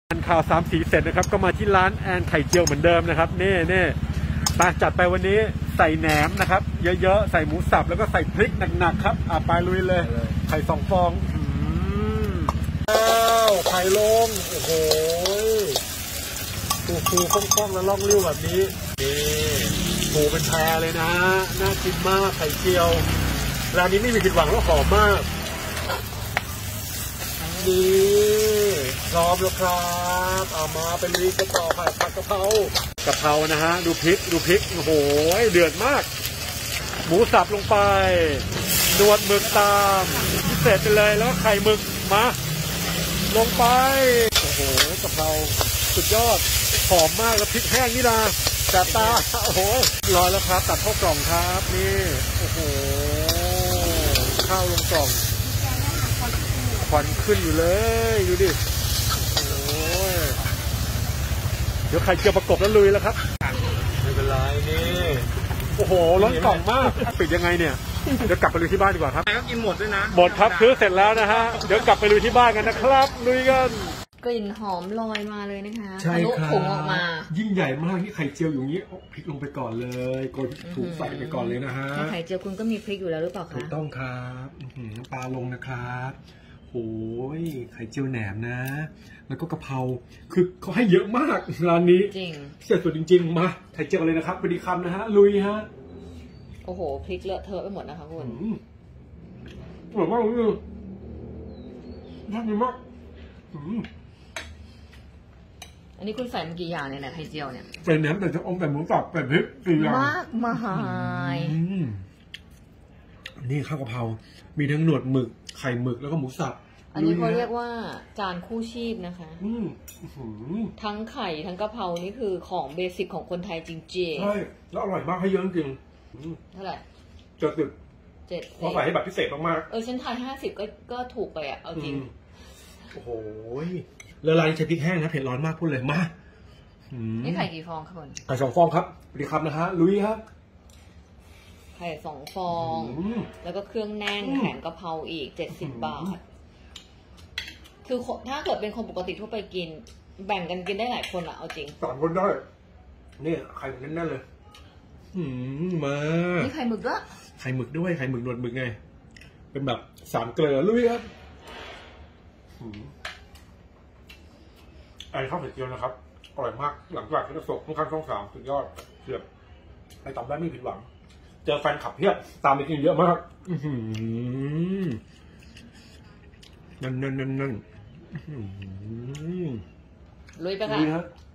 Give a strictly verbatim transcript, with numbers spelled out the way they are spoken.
ทานข่าวสามสีเสร็จนะครับก็มาที่ร้านแอนไข่เจียวเหมือนเดิมนะครับนี่นี่มาจัดไปวันนี้ใส่แหนมนะครับเยอะๆใส่หมูสับแล้วก็ใส่พริกหนักๆครับอ่ะไปลุยเลยไข่สองฟองอ้าวไข่ลงโอ้โหฟูฟูคล่องๆแล้วล่องเลี้ยวแบบนี้นี่ฟูเป็นแพรเลยนะน่ากินมากไข่เจียวร้านนี้ไม่มีผิดหวังแล้วหอมมากนี่พร้อมแล้วครับเอามาเป็นลีกระต่อผัดผัดกะเพรากะเพรานะฮะดูพริกดูพริกโอ้โหเดือดมากหมูสับลงไปนวดหมึกตามพิเศษไปเลยแล้วไข่หมึกมาลงไปโอ้โหกะเพราสุดยอดหอมมากแล้วพริกแห้งนี่นะจัดตาโอ้โหรอแล้วครับตัดเข้ากล่องครับนี่โอ้โหข้าวลงกล่องควันขึ้นอยู่เลยดูดิโอ้ยเดี๋ยวไข่เจียวประกบแล้วลุยแล้วครับไม่เป็นไรนี่โอ้โหล้นกล่องมากปิดยังไงเนี่ยเดี๋ยวกลับไปลุยที่บ้านดีกว่าครับก็กินหมดด้วยนะหมดครับซื้อเสร็จแล้วนะฮะเดี๋ยวกลับไปลุยที่บ้านกันนะครับลุยกันกลิ่นหอมลอยมาเลยนะคะใช่ครับถุงออกมายิ่งใหญ่มากที่ไข่เจียวอยู่นี้พริกลงไปก่อนเลยโกยถูกใส่ไปก่อนเลยนะฮะไข่เจียวคุณก็มีพริกอยู่แล้วหรือเปล่าคะถูกต้องครับปลาลงนะครับโอ้ยไข่เจียวแหนมนะแล้วก็กะเพราคือเขาให้เยอะมากร้านนี้จริงเสร็จสุดจริงๆมาไข่เจียวเลยนะครับพอดีคำนะฮะลุยฮะโอ้โหพริกเลอะเทอะไปหมดนะคะคุณอร่อยมากเลยน่ากินมากอันนี้คุณใส่มากี่อย่างเนี่ยนะไข่เจียวเนี่ยใส่แหนมแต่จะอมแต่หมูสับแต่พริกสี่อย่างมากมายนี่ข้าวกะเพรามีทั้งหนวดหมึกไข่หมึกแล้วก็หมูสับอันนี้เขาเรียกว่าจานคู่ชีพนะคะทั้งไข่ทั้งกะเพรานี่คือของเบสิกของคนไทยจริงๆใช่แล้วอร่อยมากให้เยอะจริงเท่าไหร่เจ็ดสิบเจ็ดเพราะใส่ให้แบบพิเศษมากๆเออฉันทายห้าสิบก็ก็ถูกไปอ่ะเอาจริงโอ้โหแล้วร้านใช้พริกแห้งนะเผ็ดร้อนมากพูดเลยมานี่ไข่กี่ฟองครับคุณไข่สองฟองครับสวัสดีครับนะฮะลุยครับไข่สองฟองแล้วก็เครื่องแน่นแถมกะเพราอีกเจ็ดสิบบาทคือถ้าเกิดเป็นคนปกติทั่วไปกินแบ่งกันกินได้หลายคนอะเอาจริงสามคนได้นี่ไข่แน่นๆเลยมานี่ไข่หมึกด้วยไข่หมึกด้วยไข่หมึกหนวดหมึกไงเป็นแบบสามเกลือลุยครับไอ้ข้าวเผ็ดเจียวนะครับอร่อยมากหลังจากที่ประสบค่อนข้างช่องสามสุดยอดเกือบไปตอบได้ไม่ผิดหวังเจอแฟนขับเพียบตามไปกินเยอะมากนั่นนั่นนั่นนั่นลุยไปค่ะ